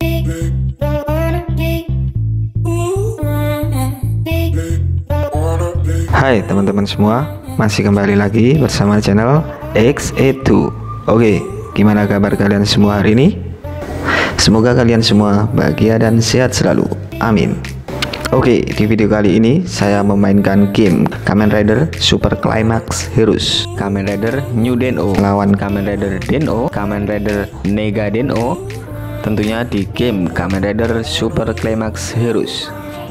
Hai teman-teman semua, masih kembali lagi bersama channel Exaditwo. Oke, gimana kabar kalian semua hari ini? Semoga kalian semua bahagia dan sehat selalu, amin. Oke, di video kali ini saya memainkan game Kamen Rider Super Climax Heroes, Kamen Rider New DenO melawan Kamen Rider DenO, Kamen Rider Nega DenO, tentunya di game Kamen Rider Super Climax Heroes.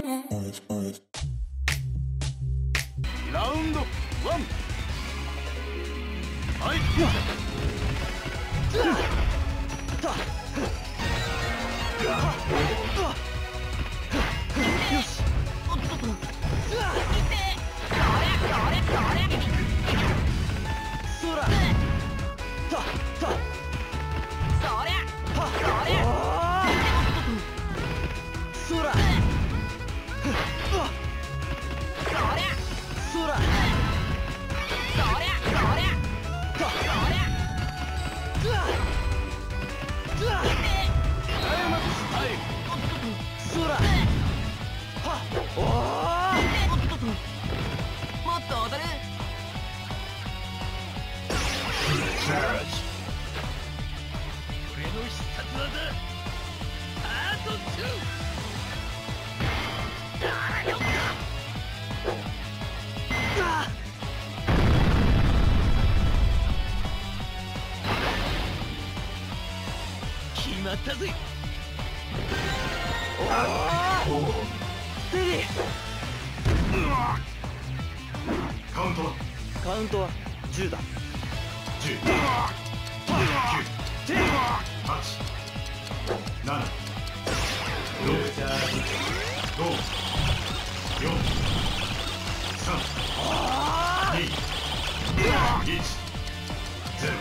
カウントは10だ。10、9、8、7、6、5、4、3、2、1、0。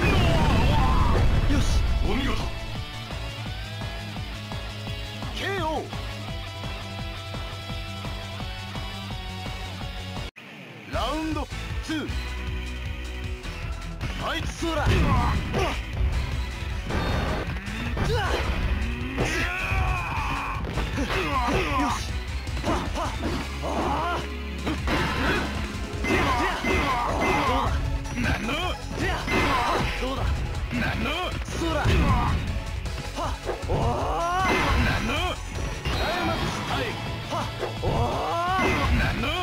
よし、お見事。KO。ラウンド2。あいつら。よし。どうだ。なんの。そら。おお。なんの。クライマックスタイム。おお。なんの。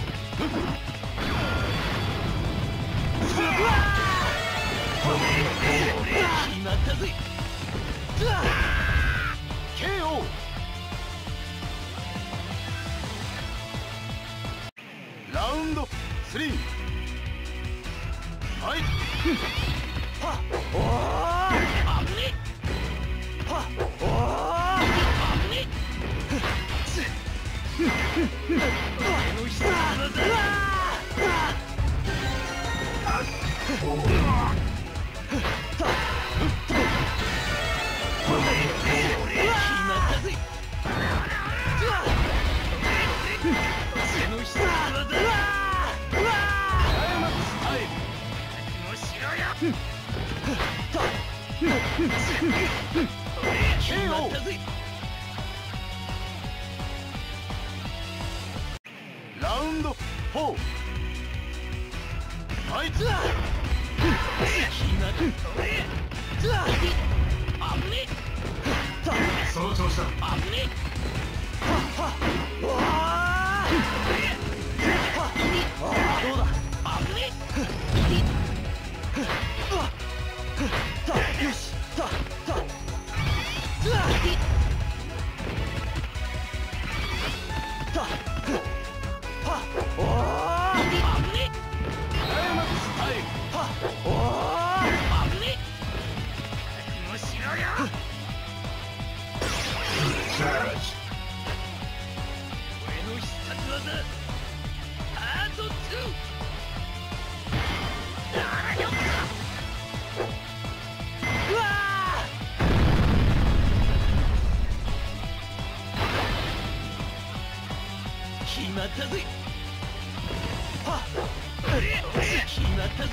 決まったぜ。KO。ラウンド3。はい。おお。あぶね。おお。あぶね。俺の必殺技だ。ラウンド4。あいつら。その調子だ。どうだ。よし。決まったぜ。決まった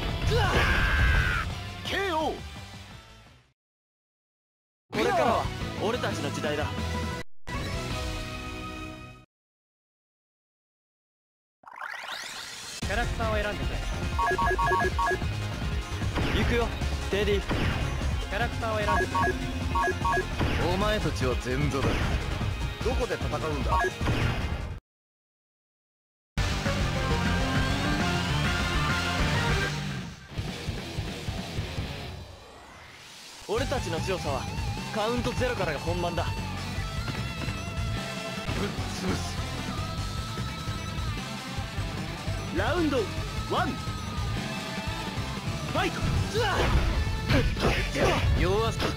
ぜ。KO。これからは俺たちの時代だ。キャラクターを選んでくれ。行くよテディ。キャラクターを選んでくれ。お前たちは前座だ。どこで戦うんだ。俺たちの強さはカウントゼロからが本番だ。ぶっ潰す。ラウンド1ファイト。弱さ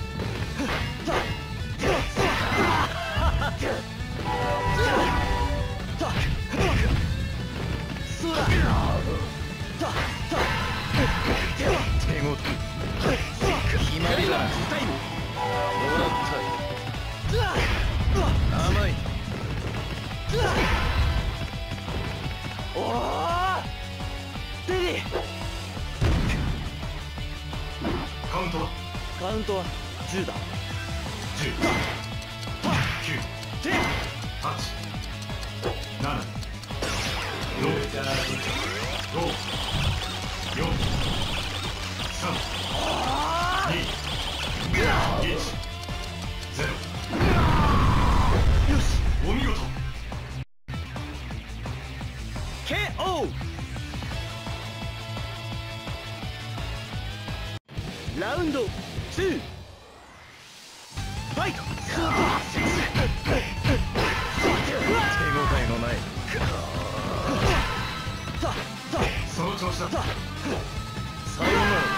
手ごと決まりだ。タイムもらった。甘い。おおテディ。カウントは10だ。10、9、8、7、6、5、4、3、2、1、0。よし、お見事。KO。ラウンド2ファイト。手応えのない。その調子だ。さよなら。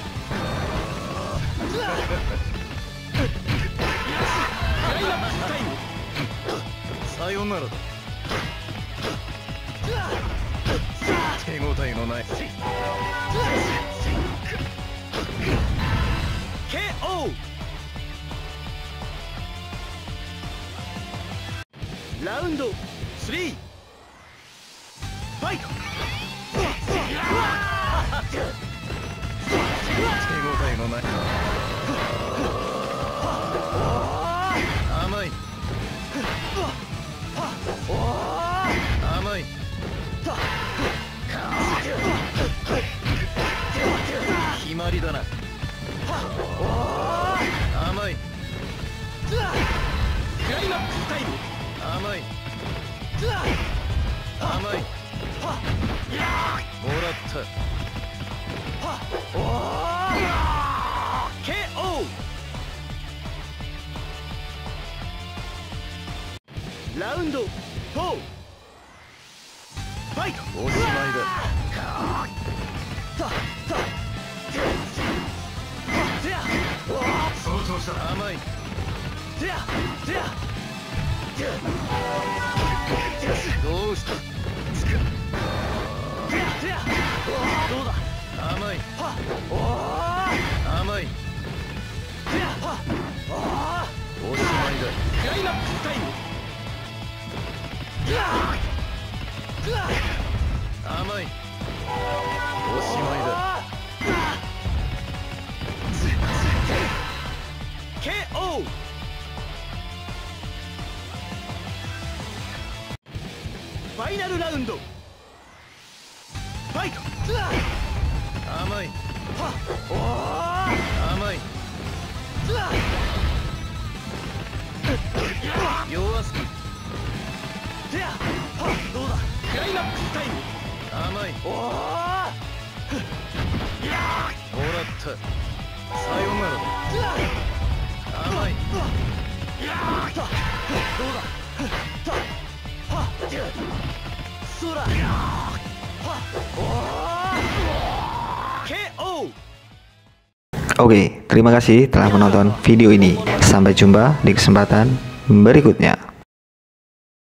さよならだ。手応えのない。KO。ラウンド3ファイト。手応えのない。甘い。甘い。決まりだな。甘い。クライマックスタイム。甘い。甘い。もらった。KO。ラウンド4ファイト。おしまいだ。その調子だ。甘い。どうした。どうだ。甘い。甘い。おしまいだ。クライマックスタイム。甘い。おしまいだ。KO。ファイナルラウンドファイト。甘い。甘い。弱すぎ。どうだ。クライマックスタイム。甘い。もらった。さよならだ。甘い。どうだ。そら。KO。 Oke, terima kasih telah menonton video ini. Sampai jumpa di kesempatan berikutnya.